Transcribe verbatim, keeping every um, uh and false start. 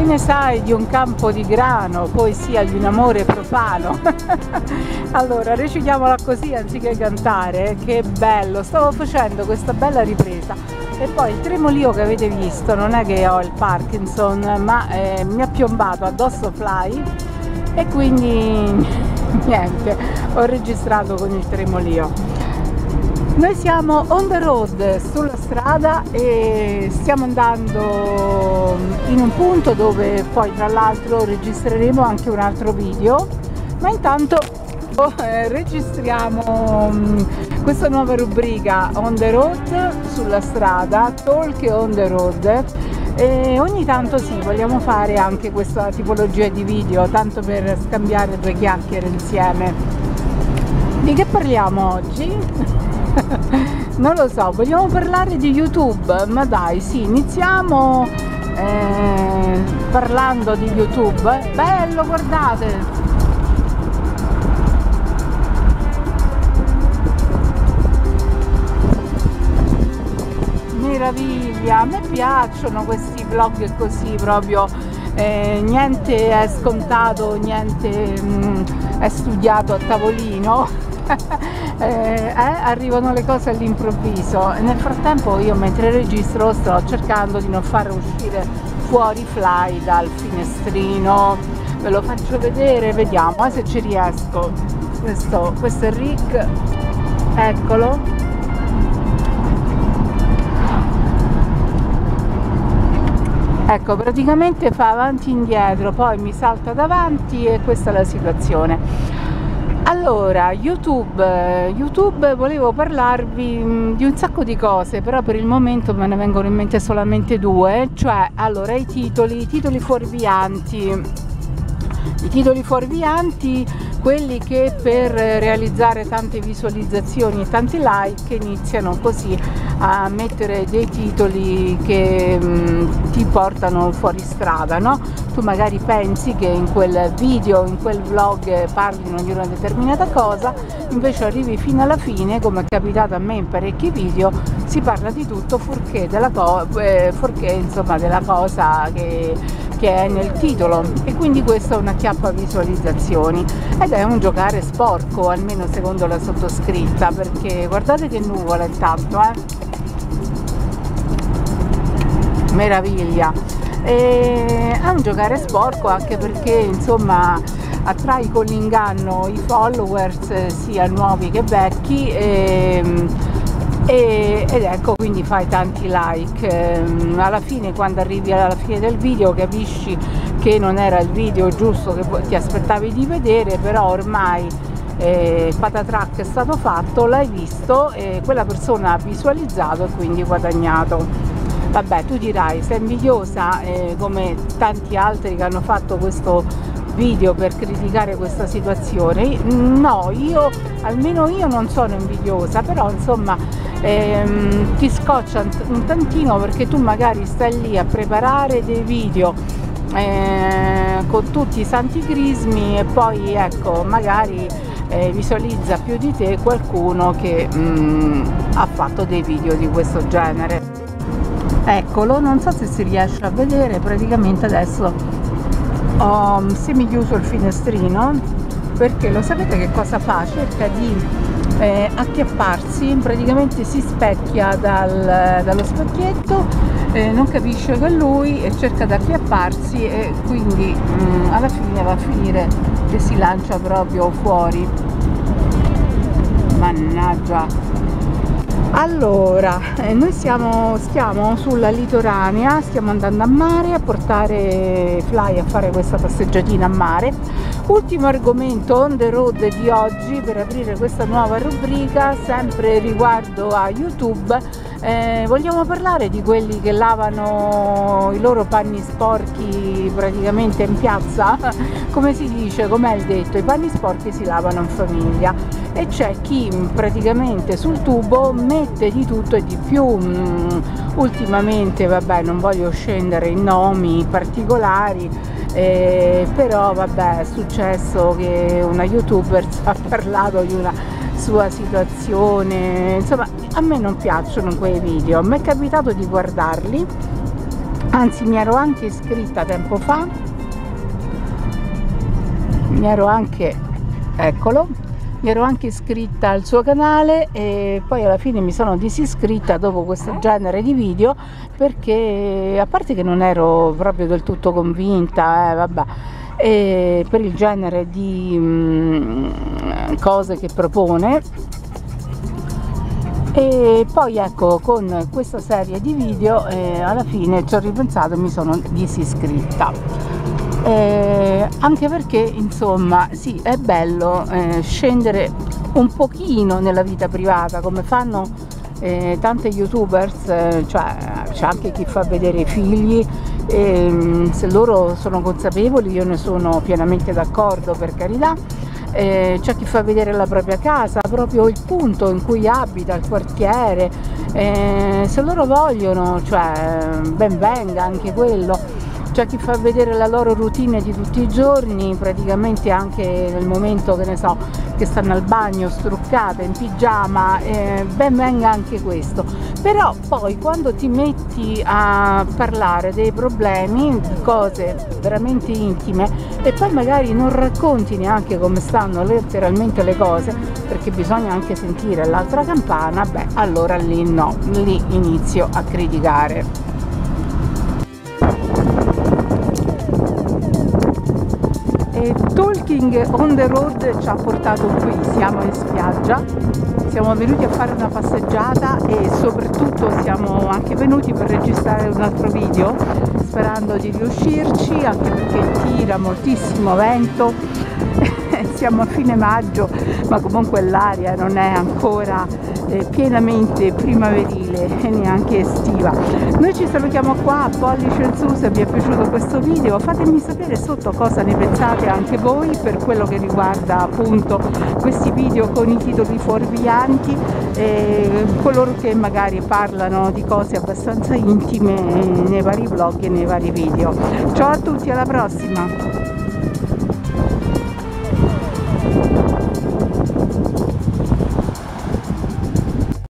ne sai di un campo di grano, poesia di un amore profano? Allora, recitiamola così anziché cantare, che bello, stavo facendo questa bella ripresa e poi il tremolio che avete visto, non è che ho il Parkinson, ma eh, mi ha piombato addosso Fly e quindi niente, ho registrato con il tremolio. Noi siamo on the road, sulla strada, e stiamo andando in un punto dove poi tra l'altro registreremo anche un altro video, ma intanto eh, registriamo um, questa nuova rubrica on the road, sulla strada, talk on the road, e ogni tanto sì, vogliamo fare anche questa tipologia di video, tanto per scambiare due chiacchiere insieme. Di che parliamo oggi? Non lo so, vogliamo parlare di YouTube, ma dai, sì, iniziamo eh, parlando di YouTube. Bello, guardate! Meraviglia, a me piacciono questi vlog così proprio, eh, niente è scontato, niente mh, è studiato a tavolino. eh, eh, arrivano le cose all'improvviso. Nel frattempo io, mentre registro, sto cercando di non far uscire fuori Fly dal finestrino. Ve lo faccio vedere, vediamo eh, se ci riesco. Questo, questo è Rick, eccolo. Ecco, praticamente fa avanti e indietro, poi mi salta davanti e questa è la situazione. Allora, YouTube, YouTube volevo parlarvi di un sacco di cose, però per il momento me ne vengono in mente solamente due, cioè, allora, i titoli, i titoli fuorvianti, i titoli fuorvianti, quelli che per realizzare tante visualizzazioni e tanti like iniziano così a mettere dei titoli che mh, ti portano fuori strada, no? Tu magari pensi che in quel video, in quel vlog parlino di una determinata cosa, invece arrivi fino alla fine, come è capitato a me in parecchi video, si parla di tutto fuorché della, co eh, fuorché, insomma, della cosa che, che è nel titolo, e quindi questa è una chiappa visualizzazioni ed è un giocare sporco, almeno secondo la sottoscritta, perché guardate che nuvola intanto, eh? Meraviglia. E è un giocare sporco anche perché, insomma, attrai con l'inganno i followers, sia nuovi che vecchi, e, e, ed ecco, quindi fai tanti like. Alla fine, quando arrivi alla fine del video, capisci che non era il video giusto che ti aspettavi di vedere, però ormai eh, patatrack è stato fatto, l'hai visto e quella persona ha visualizzato e quindi guadagnato. Vabbè, tu dirai, sei invidiosa eh, come tanti altri che hanno fatto questo video per criticare questa situazione. No, io, almeno io non sono invidiosa, però insomma ehm, ti scoccia un tantino perché tu magari stai lì a preparare dei video eh, con tutti i santi crismi e poi ecco, magari eh, visualizza più di te qualcuno che mh, ha fatto dei video di questo genere. Eccolo, non so se si riesce a vedere, praticamente adesso ho semi chiuso il finestrino perché lo sapete che cosa fa? Cerca di eh, acchiapparsi, praticamente si specchia dal, dallo specchietto, eh, non capisce che è lui e cerca di acchiapparsi e quindi mh, alla fine va a finire che si lancia proprio fuori. Mannaggia! Allora, eh, noi siamo, stiamo sulla litoranea, stiamo andando a mare a portare Fly a fare questa passeggiatina a mare. Ultimo argomento on the road di oggi per aprire questa nuova rubrica, sempre riguardo a YouTube. Eh, vogliamo parlare di quelli che lavano i loro panni sporchi praticamente in piazza? Come si dice, com'è il detto, i panni sporchi si lavano in famiglia, e c'è chi praticamente sul tubo mette di tutto e di più. Mm, ultimamente, vabbè, non voglio scendere in nomi particolari, eh, però vabbè, è successo che una youtuber ha parlato di una sua situazione, insomma a me non piacciono quei video, mi è capitato di guardarli anzi mi ero anche iscritta tempo fa, mi ero anche, eccolo, mi ero anche iscritta al suo canale e poi alla fine mi sono disiscritta dopo questo genere di video, perché a parte che non ero proprio del tutto convinta, eh, vabbè, e per il genere di mh, cose che propone, e poi ecco, con questa serie di video eh, alla fine ci ho ripensato e mi sono disiscritta, eh, anche perché insomma sì, è bello eh, scendere un pochino nella vita privata come fanno eh, tante youtubers, eh, cioè c'è anche chi fa vedere i figli, e se loro sono consapevoli io ne sono pienamente d'accordo, per carità. Eh, c'è chi fa vedere la propria casa, proprio il punto in cui abita, il quartiere, eh, se loro vogliono, cioè ben venga anche quello. C'è chi fa vedere la loro routine di tutti i giorni, praticamente anche nel momento, che ne so, che stanno al bagno, struccate, in pigiama, eh, ben venga anche questo. Però poi quando ti metti a parlare dei problemi, di cose veramente intime, e poi magari non racconti neanche come stanno letteralmente le cose, perché bisogna anche sentire l'altra campana, beh, allora lì no, lì inizio a criticare. Talking on the road ci ha portato qui, siamo in spiaggia, siamo venuti a fare una passeggiata e soprattutto siamo anche venuti per registrare un altro video, sperando di riuscirci, anche perché tira moltissimo vento. Siamo a fine maggio, ma comunque l'aria non è ancora eh, pienamente primaverile e neanche estiva. Noi ci salutiamo qua a Pollice in su. Se vi è piaciuto questo video fatemi sapere sotto cosa ne pensate anche voi per quello che riguarda appunto questi video con i titoli fuorvianti, eh, coloro che magari parlano di cose abbastanza intime nei vari vlog e nei vari video. Ciao a tutti, alla prossima!